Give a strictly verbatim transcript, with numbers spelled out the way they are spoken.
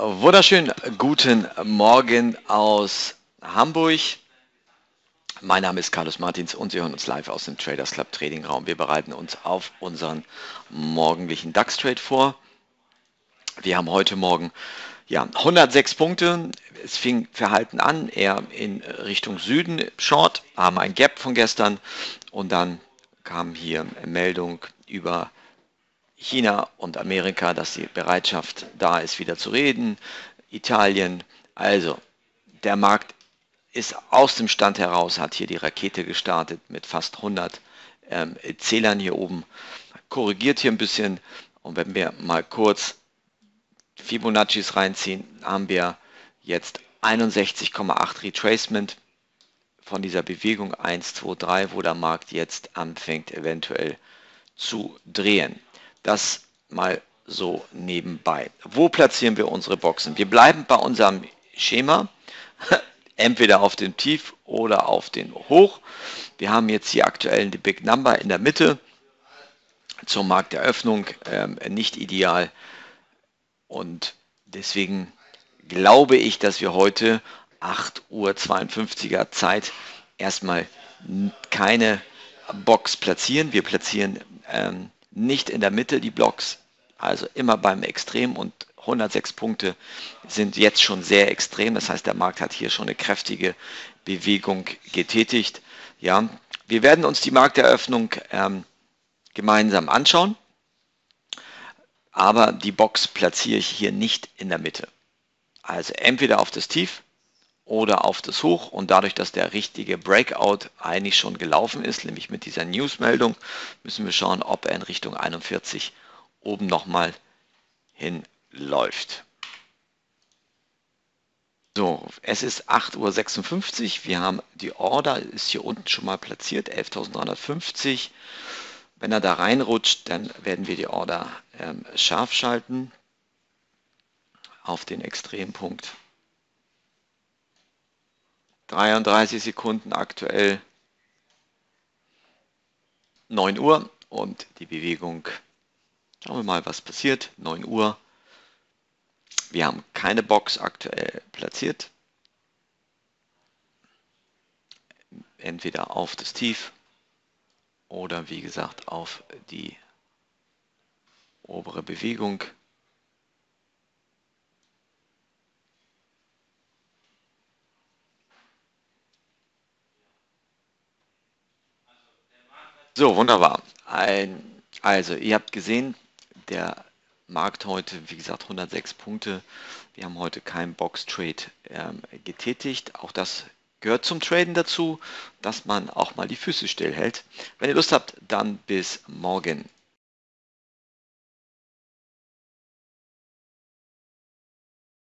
Wunderschönen guten Morgen aus Hamburg. Mein Name ist Carlos Martins und Sie hören uns live aus dem Traders Club Trading Raum. Wir bereiten uns auf unseren morgendlichen DAX-Trade vor. Wir haben heute Morgen ja, hundertsechs Punkte. Es fing verhalten an, eher in Richtung Süden, Short, haben ein Gap von gestern und dann kam hier Meldung über China und Amerika, dass die Bereitschaft da ist, wieder zu reden. Italien, also der Markt ist aus dem Stand heraus, hat hier die Rakete gestartet mit fast hundert ähm, Zählern hier oben, korrigiert hier ein bisschen und wenn wir mal kurz Fibonaccis reinziehen, haben wir jetzt einundsechzig Komma acht Retracement von dieser Bewegung eins, zwei, drei, wo der Markt jetzt anfängt eventuell zu drehen. Das mal so nebenbei. Wo platzieren wir unsere Boxen? Wir bleiben bei unserem Schema, entweder auf dem Tief oder auf den Hoch. Wir haben jetzt hier aktuell die Big Number in der Mitte zur Markteröffnung, ähm, nicht ideal. Und deswegen glaube ich, dass wir heute acht Uhr zweiundfünfziger Zeit erstmal keine Box platzieren. Wir platzieren ähm, nicht in der Mitte die Blocks, also immer beim Extrem, und hundertsechs Punkte sind jetzt schon sehr extrem. Das heißt, der Markt hat hier schon eine kräftige Bewegung getätigt. Ja, wir werden uns die Markteröffnung ähm, gemeinsam anschauen, aber die Box platziere ich hier nicht in der Mitte. Also entweder auf das Tief oder auf das Hoch, und dadurch, dass der richtige Breakout eigentlich schon gelaufen ist, nämlich mit dieser Newsmeldung, müssen wir schauen, ob er in Richtung einundvierzig oben nochmal hinläuft. So, es ist acht Uhr sechsundfünfzig, wir haben die Order, ist hier unten schon mal platziert, elftausenddreihundertfünfzig. Wenn er da reinrutscht, dann werden wir die Order ähm, scharf schalten auf den Extrempunkt. dreiunddreißig Sekunden aktuell, neun Uhr, und die Bewegung, schauen wir mal, was passiert, neun Uhr. Wir haben keine Box aktuell platziert, entweder auf das Tief oder wie gesagt auf die obere Bewegung. So, wunderbar. Ein, also, ihr habt gesehen, der Markt heute, wie gesagt, hundertsechs Punkte. Wir haben heute keinen Box-Trade ähm, getätigt. Auch das gehört zum Traden dazu, dass man auch mal die Füße stillhält. Wenn ihr Lust habt, dann bis morgen.